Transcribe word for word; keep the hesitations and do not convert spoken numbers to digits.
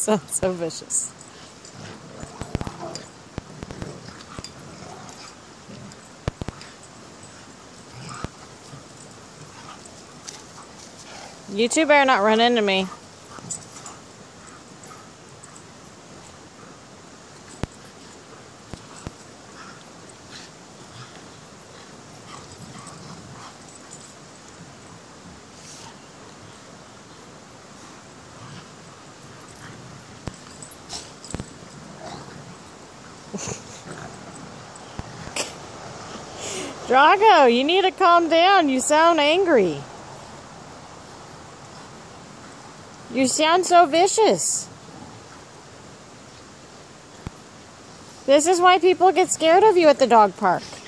Sounds so vicious. You two better not run into me. Drogo, you need to calm down. You sound angry. You sound so vicious. This is why people get scared of you at the dog park.